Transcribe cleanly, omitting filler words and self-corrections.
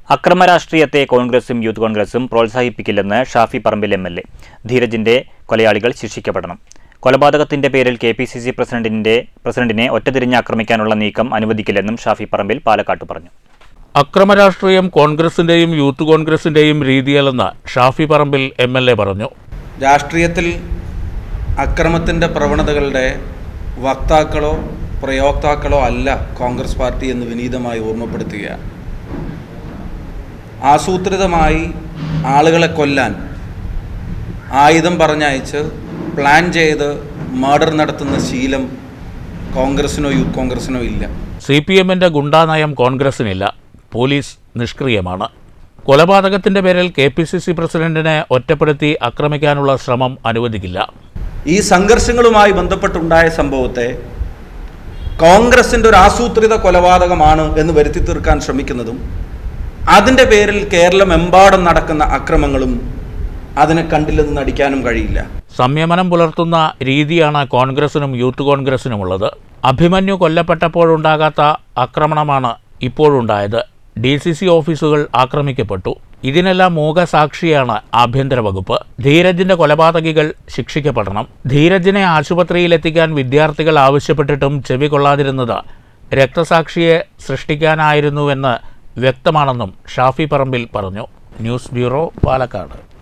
അക്രമരാഷ്ട്രീയത്തെ കോൺഗ്രസും യൂത്ത് കോൺഗ്രസും പ്രോത്സാഹിപ്പിക്കില്ലെന്ന് ഷാഫി പറമ്പിൽ എം.എൽ.എ. ധീരജിന്റെ കൊലയാളികൾ ശിക്ഷിക്കപ്പെടണം. കൊലപാതകത്തിന്റെ പേരിൽ കെ.പി.സി.സി പ്രസിഡന്റിനെ ഒറ്റതിരിഞ്ഞ് ആക്രമിക്കാനുള്ള നീക്കം അനുവദിക്കില്ലെന്നും ഷാഫി പറമ്പിൽ പാലക്കാട്ട് പറഞ്ഞു. അക്രമരാഷ്ട്രീയം കോൺഗ്രസിന്റെയും യൂത്ത് കോൺഗ്രസിന്റെയും രീതിയല്ലെന്ന് ഷാഫി പറമ്പിൽ എം.എൽ.എ. പറഞ്ഞു. രാഷ്ട്രീയത്തിൽ അക്രമത്തിന്റെ പ്രവണതകളുടെ വക്താക്കളോ പ്രയോക്താക്കളോ അല്ല കോൺഗ്രസ് പാർട്ടി എന്ന് വിനീതമായി ഓർമ്മപ്പെടുത്തുകയാണ്. ആസൂത്രിതമായി ആളുകളെ കൊല്ലാൻ ആയുധം പറഞ്ഞയച്ച് പ്ലാൻ ചെയ്ത് മർഡർ നടത്തുന്ന ശീലം കോൺഗ്രസിനോ യൂത്ത് കോൺഗ്രസിനോ ഇല്ല. CPM-ന്റെ ഗുണ്ടാനയം കോൺഗ്രസിനില്ല. പോലീസ് നിഷ്ക്രിയമാണ്. കൊലപാതകത്തിന്റെ പേരിൽ കെ.പി.സി.സി പ്രസിഡന്റിനെ ഒറ്റപ്പെടുത്തി ആക്രമിക്കാനുള്ള ശ്രമം അനുവദിക്കില്ല. ഈ സംഘർഷങ്ങളുമായി ബന്ധപ്പെട്ടുണ്ടായ സംഭവത്തെ കോൺഗ്രസിൻ്റെ ഒരു ആസൂത്രിത കൊലപാതകമാണ് എന്ന് വരുത്തി തീർക്കാൻ ശ്രമിക്കുന്നതും അതിൻ്റെ പേരിൽ കേരളമെമ്പാടും നടക്കുന്ന അക്രമങ്ങളും അതിനെ കണ്ടില്ലെന്ന് നടിക്കാനും കഴിയില്ല. സംയമനം പുലർത്തുന്ന രീതിയാണ് കോൺഗ്രസിനും യൂത്ത് കോൺഗ്രസിനുമുള്ളത്. അഭിമന്യു കൊല്ലപ്പെട്ടപ്പോഴുണ്ടാകാത്ത ആക്രമണമാണ് ഇപ്പോഴുണ്ടായത്. DCC ഓഫീസുകൾ ആക്രമിക്കപ്പെട്ടു. ഇതിനെല്ലാം മൂകസാക്ഷിയാണ് ആഭ്യന്തര വകുപ്പ്. ധീരജിന്റെ കൊലപാതകികൾ ശിക്ഷിക്കപ്പെടണം. ധീരജിനെ ആശുപത്രിയിലെത്തിക്കാൻ വിദ്യാർത്ഥികൾ ആവശ്യപ്പെട്ടിട്ടും ചെവി കൊള്ളാതിരുന്നത് രക്തസാക്ഷിയെ സൃഷ്ടിക്കാനായിരുന്നുവെന്ന് വ്യക്തമാണെന്നും ഷാഫി പറമ്പിൽ പറഞ്ഞു. News bureau, Palakkad.